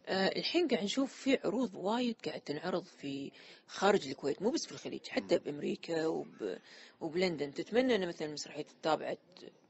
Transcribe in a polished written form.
الحين قاعد نشوف في عروض وايد قاعد تنعرض في خارج الكويت، مو بس في الخليج، مم. حتى بأمريكا وبلندن. تتمنى أن مثلا مسرحية تتابعت